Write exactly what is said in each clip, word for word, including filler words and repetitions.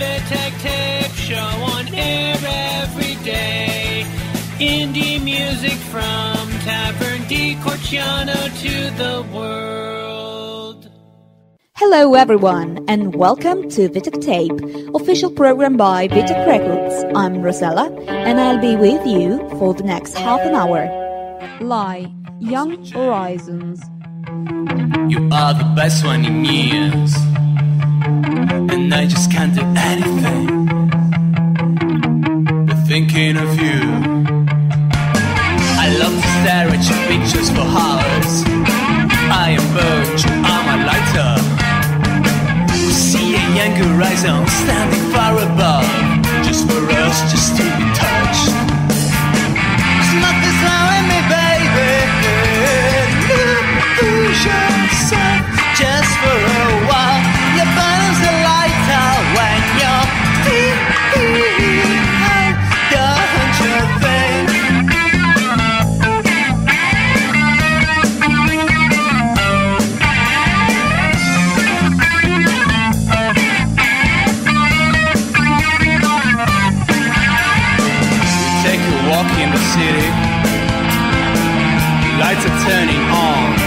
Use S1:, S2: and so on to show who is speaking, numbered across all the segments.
S1: Vitek Tape Show on air every day. Indie music from Tavern di Corciano to the world.
S2: Hello everyone and welcome to Vitek Tape, official program by Vitek Records. I'm Rosella and I'll be with you for the next half an hour. Lie, Young Horizons.
S3: You are the best one in years, and I just can't do anything but thinking of you. I love to stare at your pictures for hours. I am bored, you are my lighter. We see a young horizon standing far above, just for us, just to be touched. Smoke this flower with me, baby. Lose yourself just for a while. Your burns the lighter when you're behind the hundred thing. We take a walk in the city. Lights are turning on.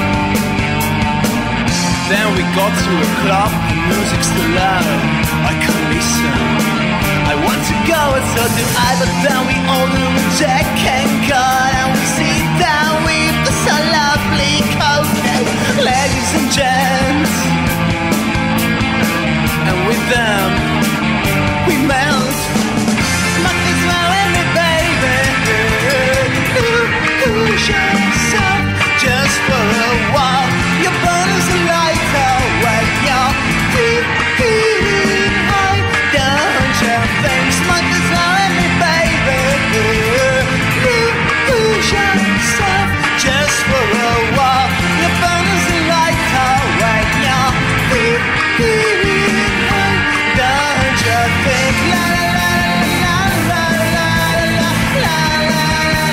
S3: Then we go to a club, the music's too loud, I can't listen. I want to go and so do I, but then we order a Jack and God, and we sit down with the so lovely cocktail, ladies and gents. And with them, we melt. Smoke this one with me, baby. Lose yourself just for a while. Your bones are lighter when you're behind the hundred things. Smoke this one with me, baby. Lose yourself just for a while. Your bones are lighter when you're behind the hundred things. La la la la la la la la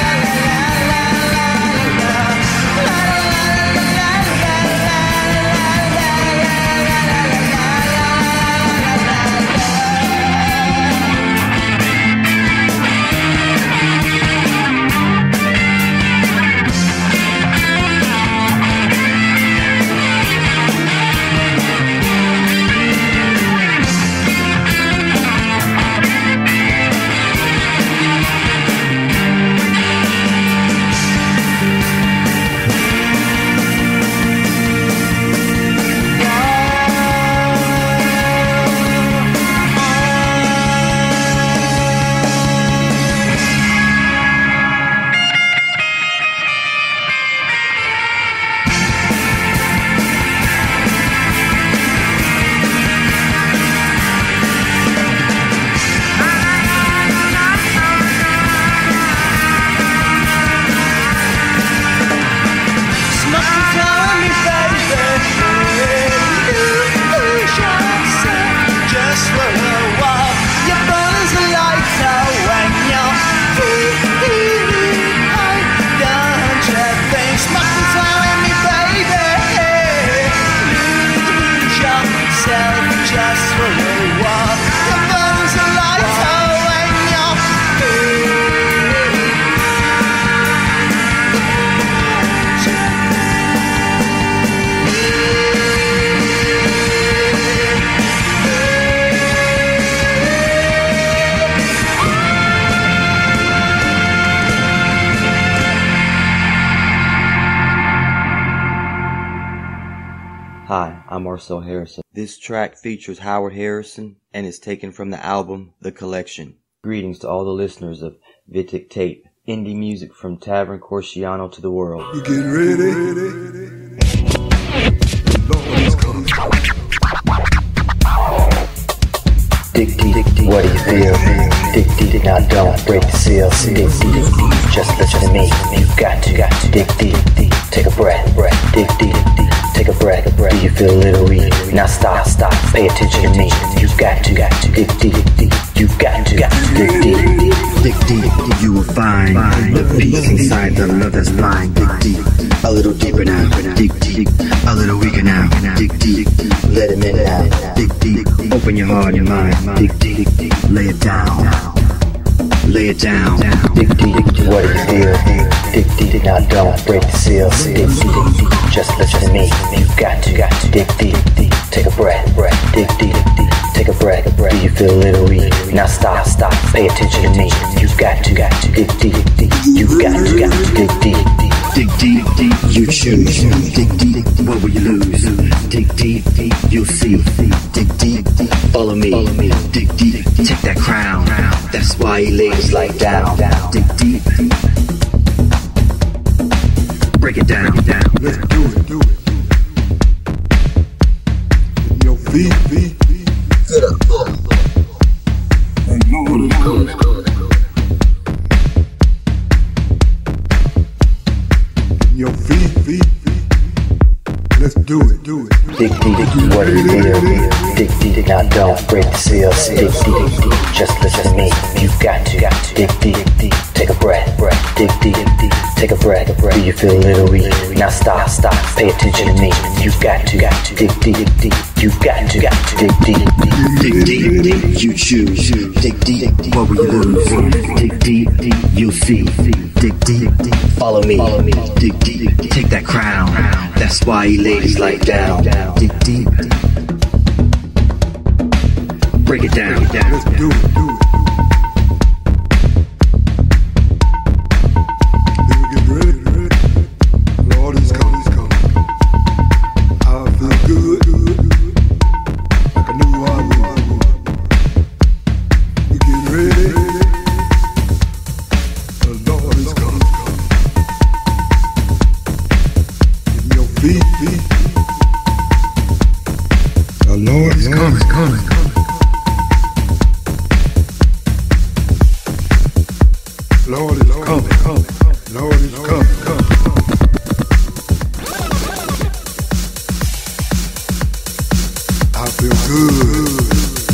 S4: Hi, I'm Marcel Harrison. This track features Howard Harrison and is taken from the album The Collection. Greetings to all the listeners of Vitek Tape, indie music from Tavern Corciano to the world.
S5: You get ready? Lord is coming.
S6: Dig deep, what do you feel? Dig deep, now don't break the seal. Dig deep, just listen to me. You've got to, got to dig deep. Take a breath, breath. Dig deep, take a breath. Do you feel a little weak? Now stop, stop. Pay attention to me. You've got to, got to dig deep. You've got to, got to dig deep. Dig deep, you will find the peace inside the love that's blind. Dig deep, a little deeper now. Dig deep, a little weaker now. Dig deep, let him in now. Dig deep, open your heart and mind. Dig deep, lay it down. Lay it down.
S7: Dig deep, what do you feel? Dig deep, now don't break the seal. Dig deep, just listen to me. You've got to, got to dig deep. Take a breath, breath. Dig deep, take a breath, breath. Do you feel a little weak? Now stop, stop. Pay attention to me. You've got to, got to dig deep. You've got to, got to dig deep.
S6: Dig deep, deep, you choose. Dig deep, what will you lose? Dig deep, deep, you'll see. Dig deep, deep, follow me. Dig deep, take that crown. That's why he lays like down. Dig deep, break it down.
S5: Let's do it, do it. In your feet, feet, feet. Get up, up. And Lord is coming. Your feet, feet, feet. Let's do it, do it.
S7: Dig deep, what do you feel? Dig deep, now don't break the seal. Dig deep, just listen to me. You've got to, got to dig deep. Take a breath, breath. Dig deep, take a breath. Do you feel a little weak? Now stop, stop. Pay attention to me. You've got to, got to dig deep. You've got to, got to dig deep.
S6: Dig deep, deep, you choose. Dig deep, what will you lose? Dig deep, you'll see. Dig deep, follow me. Dig deep, take that crown. That's why he lays like down. Dig deep, break it down.
S5: Let's do it, do it. Get ready, ready. Lord is coming, he's coming. I feel good, good, good. Like I knew I would. We get ready. The Lord is coming. In your feet, feet. The Lord is coming, coming, coming. Lord is coming, coming, Lord is coming, coming. I feel good,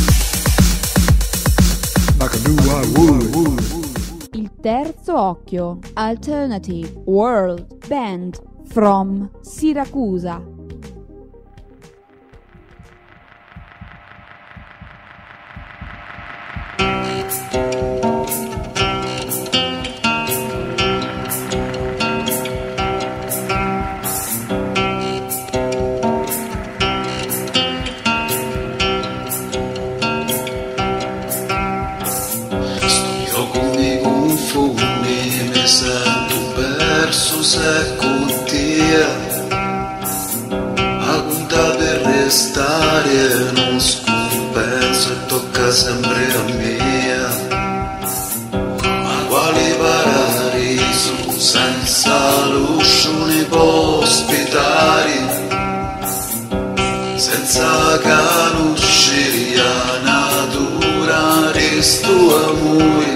S5: like I knew I would.
S2: Il terzo occhio, Alternative World Band from Siracusa.
S8: Se con te agunta per restare non scompenso e tocca sempre a me, ma quale paradiso senza luscione può ospitare, senza conoscere la natura di sto amore.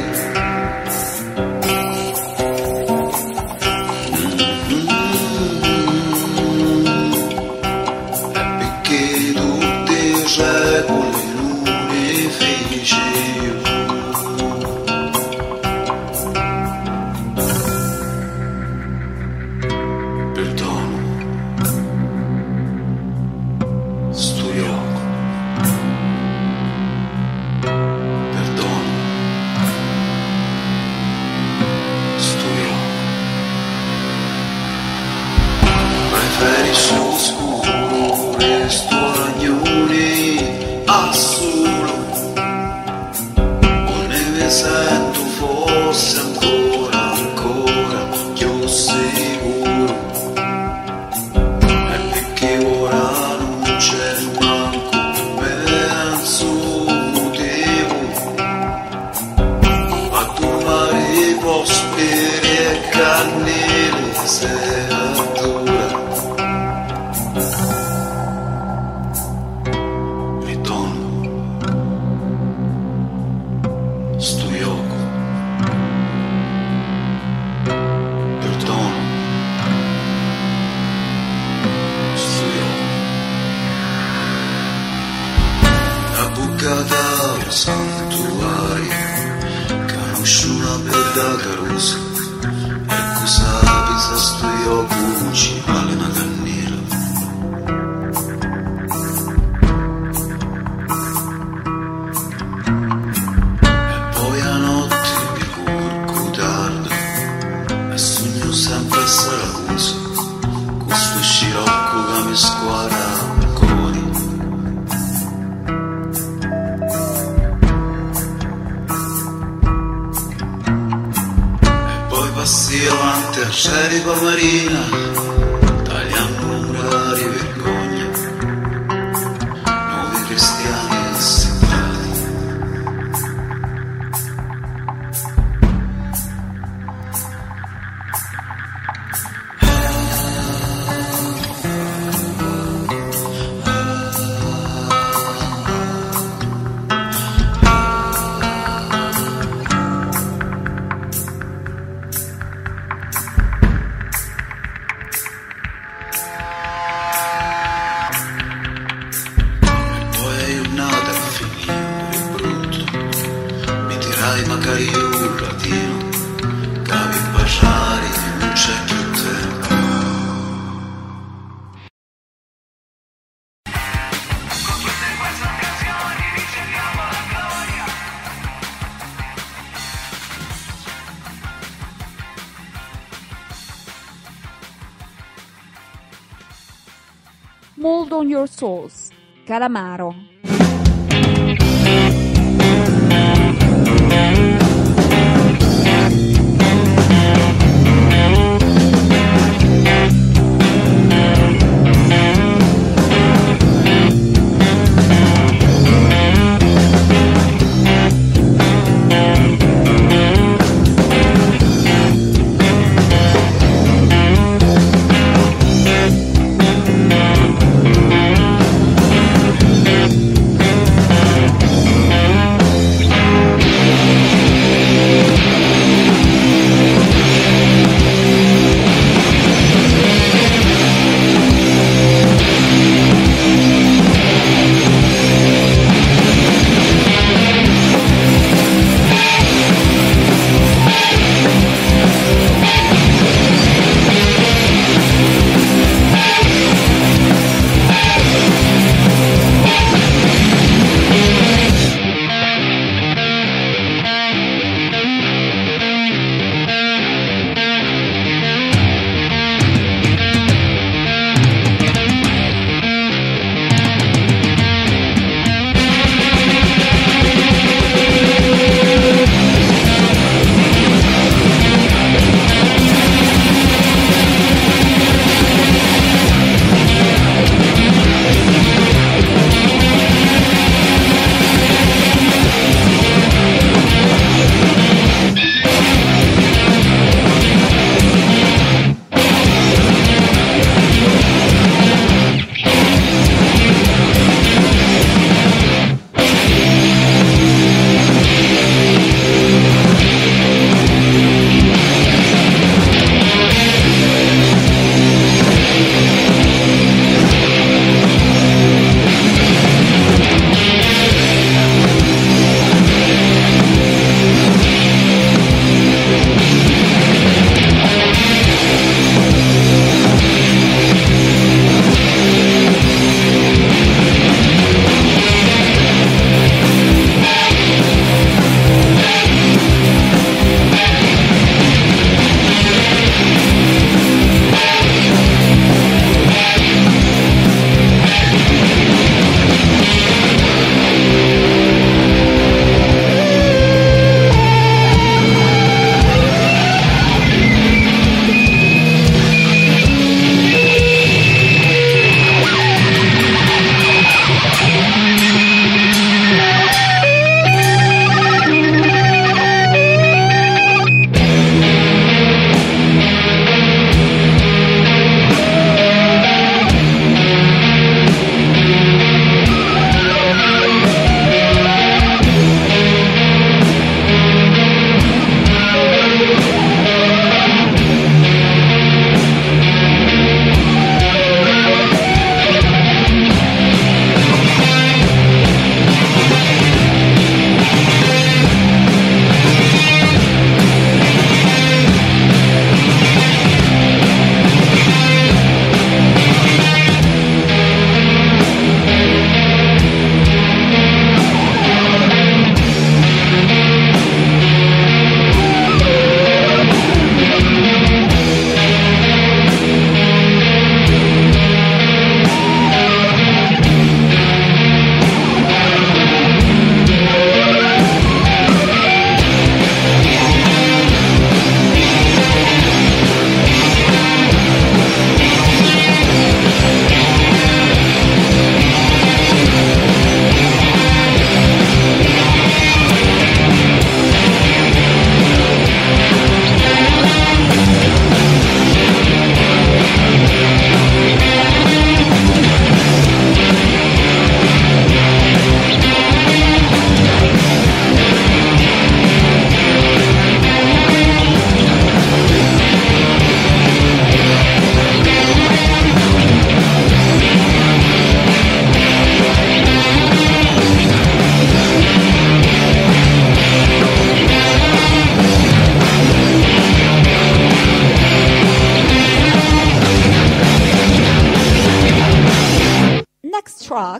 S8: Santuario, conosci una bella da Caruso e cosa sto io cuci vale una cannella. E poi a notte mi curco tardi e sogno sempre a Saracusa, questo scirocco che mi squadra ancora. Passi avanti a Ceripa Marina, tagliando mura di vergogna, nuovi cristiani separati. Magari un latino, cavi baciari, non c'è più tempo. Con tutte queste occasioni ricerchiamo la gloria.
S2: Mold on Your Souls, Calamaro.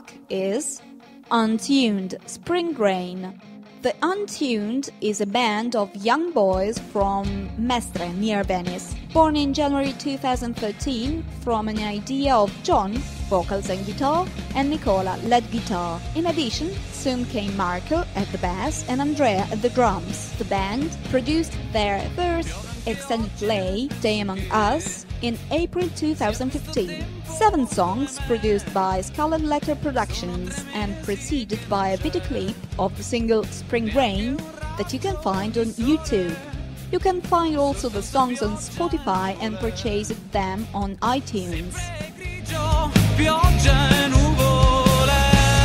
S2: track is Untuned, Spring Rain. The Untuned is a band of young boys from Mestre, near Venice, born in January two thousand thirteen from an idea of John, vocals and guitar, and Nicola, lead guitar. In addition, soon came Marco at the bass and Andrea at the drums. The band produced their first extended play, Day Among Us, in April two thousand fifteen. Seven songs produced by Scarlet Letter Productions and preceded by a video clip of the single Spring Rain that you can find on YouTube. You can find also the songs on Spotify and purchase them on iTunes.
S3: Pioggia e nuvole,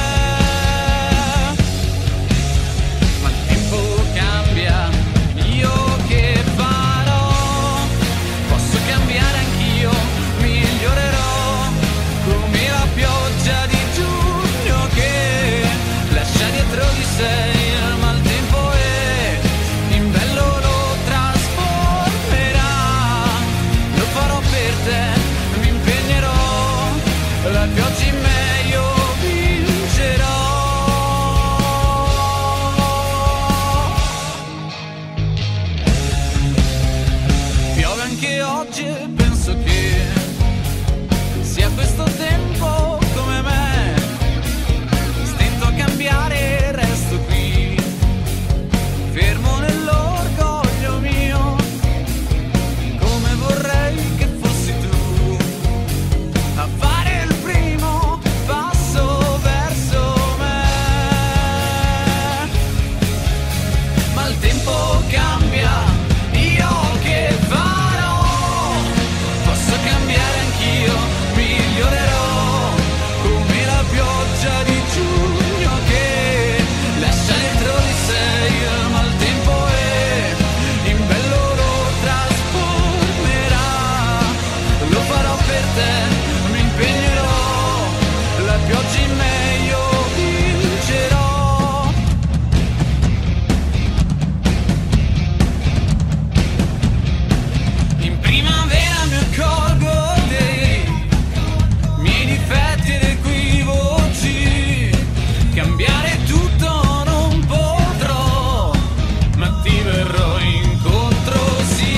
S3: ma il tempo cambia, io che farò? Posso cambiare anch'io, migliorerò, come la pioggia di giugno che lascia dietro di sé il maltempo e in bello lo trasformerà. Lo farò per te, mi impegnerò, la pioggia in me io vincerò. Piove anche oggi e penso che sia questo tempo come me. Stento a cambiare, resto qui, fermo nell'orgoglio mio, come vorrei che fossi tu a fare il primo passo verso me. Ma il tempo cambia, io che farò? Posso cambiare anch'io, migliorerò, come la pioggia di giugno che lascia dentro di sé il maltempo e in bello lo trasformerà. Lo farò per te, mi impegnerò, la pioggia in me io vincerò. In primavera mi accorgo dei miei difetti ed equivoci, cambiare tutto non potrò, ma ti verrò incontro, sì.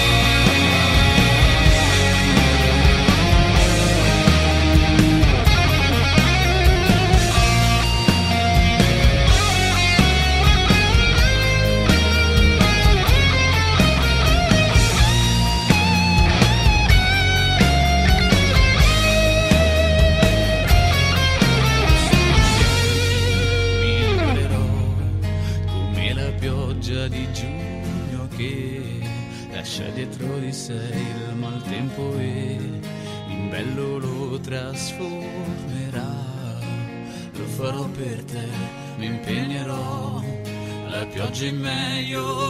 S3: Migliorerò, come la pioggia di giugno che lascia dietro di sé il maltempo e in bello lo trasformerà. Lo farò per te, mi impegnerò, la pioggia in me io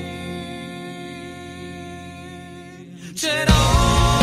S3: vincerò.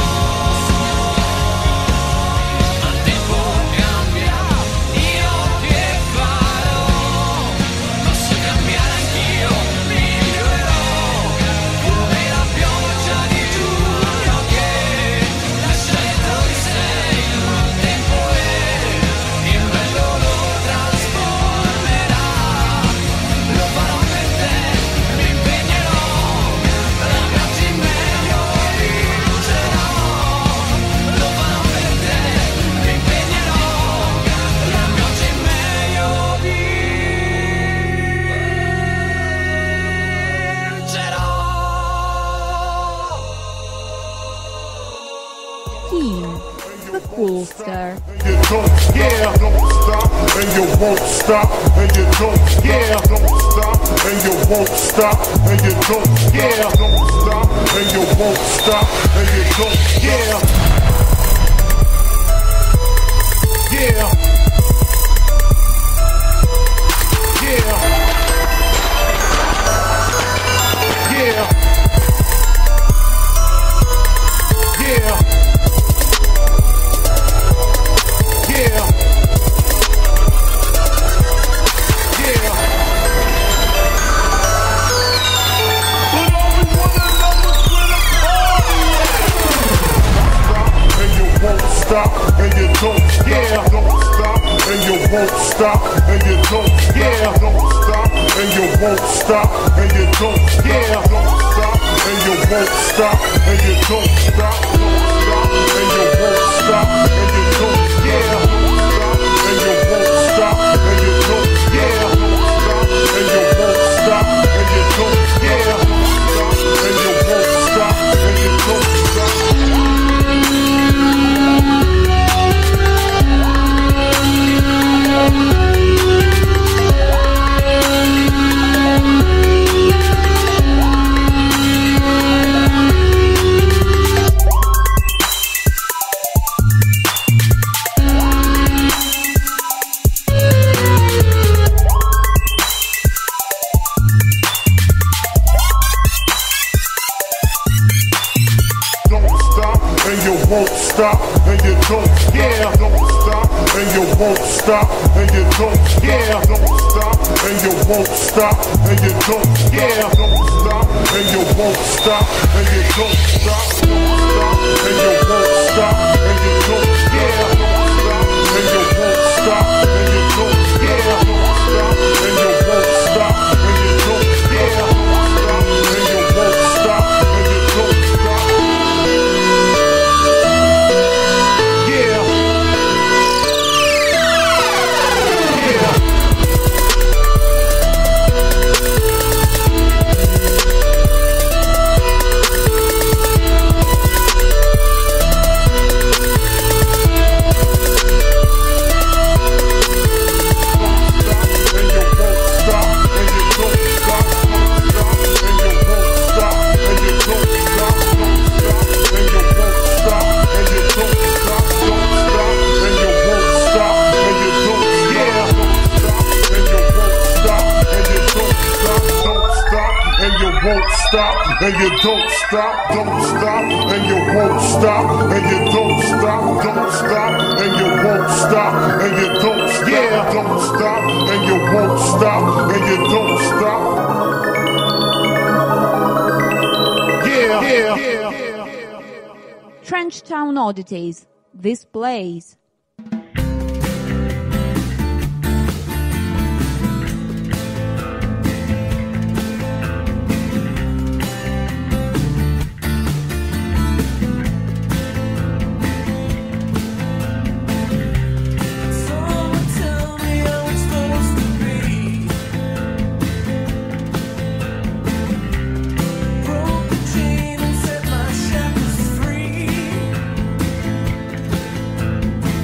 S3: Ma il tempo cambia, io che farò? Posso cambiare anch'io, migliorerò, come la pioggia di giugno che lascia dietro di sé il maltempo e in bello lo trasformerà. Lo farò per te, mi impegnerò, la pioggia in me io vincerò. Lo farò per te, mi impegnerò, la pioggia in me io vincerò.
S2: Keen, the Coolster.
S5: You don't yeah, don't stop, and you won't stop, and you don't yeah, don't stop, and you won't stop, and you don't yeah, don't stop, and you won't stop, and you don't yeah, yeah, yeah, yeah, yeah. Yeah. Yeah. But all we wanna know is where the party at. Stop and you won't stop and you don't stop. Yeah. Don't stop won't stop, and you don't stop, yeah. Don't stop, and you won't stop, and you don't stop, yeah. Don't stop, and you won't stop, and you don't stop, don't stop, and you won't stop, and you don't, yeah. Don't stop, and you won't stop, and you don't, yeah. Don't stop, and you won't stop, and you don't, yeah. Don't stop, and you won't stop, and you don't stop. Won't stop, and you don't, yeah. Don't stop, and you won't stop, and you don't, yeah. Don't stop, and you won't stop, and you don't, yeah. Don't stop, and you won't stop, and you don't stop. Don't stop, and you won't stop, and you don't, yeah. Don't stop, and you won't stop, and you don't, yeah. Don't stop, and you won't stop, and you don't, yeah. Don't stop, and you won't stop, and you don't stop. Won't stop, and you don't stop, don't stop, and you won't stop, and you don't stop, don't stop, and you won't stop, and you don't stop, yeah. Don't stop, and you won't stop, and you don't stop. Yeah, yeah, yeah.
S2: Trench Town Oddities. This plays.
S9: Chain and set my shackles free.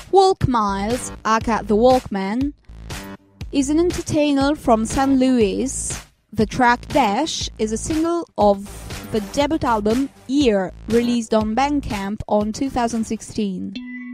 S2: Walk Miles, aka The Walkman, is an entertainer from Saint Louis. The track Dash is a single of the debut album Year, released on Bandcamp on two thousand sixteen.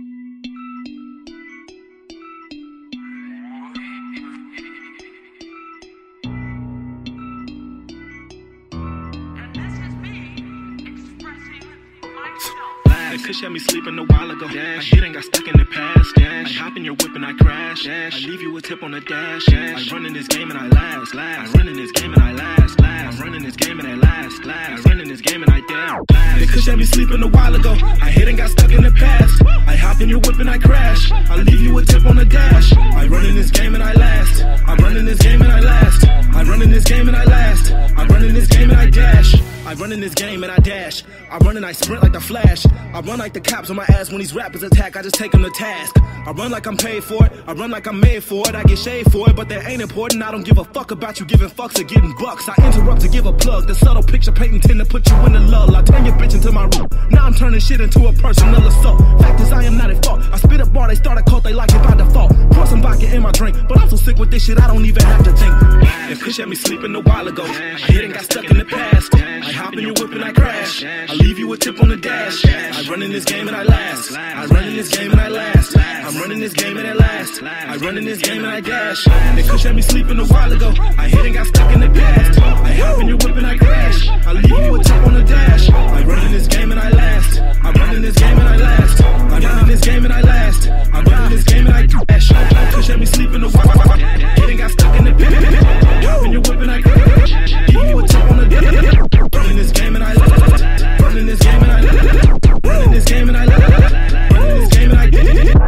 S9: They could had me sleeping a while ago. Dash. I didn't got stuck in the past. Dash. I hop in your whip and I crash. Dash. I leave you a tip on the dash. Dash. I run in this game and I last. last. I run in this game and I last. last. I run in this game and I last. last. I run in this game and I dash. They could had me sleeping a while ago. I hit and got stuck in the past. I hop in your whip and I crash. I leave you a tip on the dash. I run in this game and I last. I run in this game and I last. I run in this game and I last. I run in this game and I dash. I run in this game and I dash. I run and I sprint like the Flash. I run like the cops on my ass when these rappers attack. I just take them to task. I run like I'm paid for it. I run like I'm made for it. I get shade for it, but that ain't important. I don't give a fuck about you giving fucks or getting bucks. I interrupt to give a plug. The subtle picture painting tend to put you in the lull. I turn your bitch into my room. Now I'm turning shit into a personal assault. Fact is I am not at fault. I spit a bar, they start a cult, they like it by default. Pour some vodka in my drink, but I'm so sick with this shit I don't even have to think. If Kush had me sleeping a while ago, I hit and got stuck in the past. I hop in your whip and I crash. I leave you a tip on the dash. I run in this game and I last. I run in this game and I last. I'm running this game and I last. I run in this game and I dash. If Kush had me sleeping a while ago, I hit and got stuck in the past. I hop in your whip and I crash. I leave you a tip on the dash. I run in this game and I last. I run in this game and I last. I run in this game and I last. I run in this game and I dash. Kush had me sleeping a while ago, hit and got stuck in the past. Hop in your whip and I crash. Leave you a tip on the dash. Running this game and I last. Running this game and I last. Running this game and I last. Running this game and I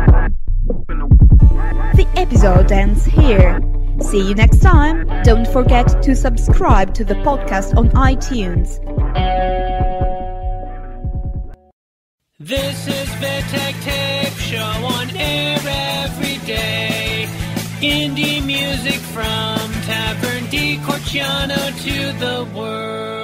S2: The episode ends here. See you next time. Don't forget to subscribe to the podcast on iTunes.
S1: This is Vitek Tape Show on air every day. Indie music from Tavern di Corciano to the world.